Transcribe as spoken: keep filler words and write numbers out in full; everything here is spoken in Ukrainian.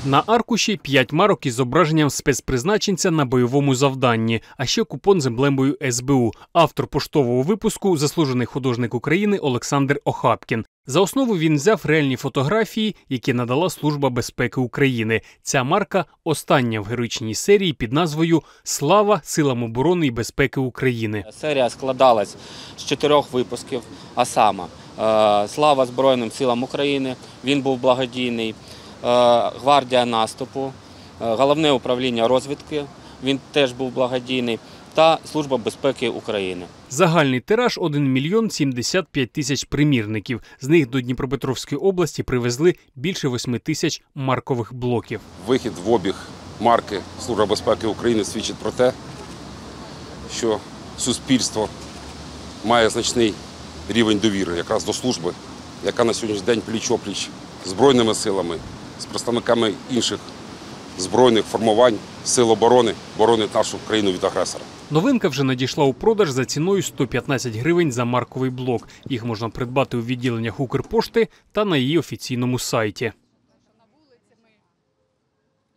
На аркуші п'ять марок із зображенням спецпризначенця на бойовому завданні, а ще купон з емблемою ес бе у. Автор поштового випуску – заслужений художник України Олександр Охапкін. За основу він взяв реальні фотографії, які надала Служба безпеки України. Ця марка – остання в героїчній серії під назвою «Слава Силам оборони і безпеки України». Серія складалась з чотирьох випусків, а саме «Слава Збройним силам України», він був благодійний, «Гвардія наступу», Головне управління розвідки, він теж був благодійний, та Служба безпеки України. Загальний тираж – один мільйон сімдесят п'ять тисяч примірників. З них до Дніпропетровської області привезли більше восьми тисяч маркових блоків. Вихід в обіг марки Служба безпеки України свідчить про те, що суспільство має значний рівень довіри якраз до служби, яка на сьогоднішній день пліч-опліч з Збройними силами, з представниками інших збройних формувань, сил оборони, боронить нашу країну від агресора. Новинка вже надійшла у продаж за ціною сто п'ятнадцять гривень за марковий блок. Їх можна придбати у відділеннях Укрпошти та на її офіційному сайті.